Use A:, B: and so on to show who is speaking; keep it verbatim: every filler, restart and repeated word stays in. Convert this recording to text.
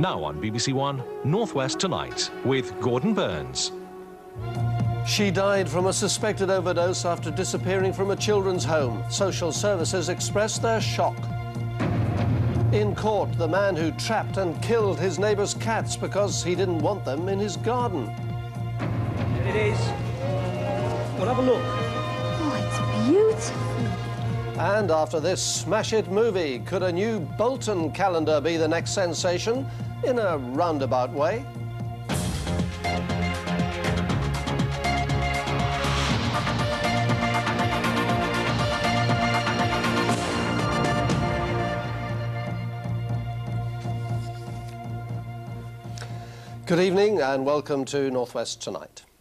A: Now on B B C One, North West Tonight, with Gordon Burns.
B: She died from a suspected overdose after disappearing from a children's home. Social services expressed their shock. In court, the man who trapped and killed his neighbour's cats because he didn't want them in his garden.
C: There it is. Well, have a look.
D: Oh, it's beautiful.
B: And after this smash hit movie, could a new Bolton calendar be the next sensation? In a roundabout way. Good evening and welcome to North West Tonight.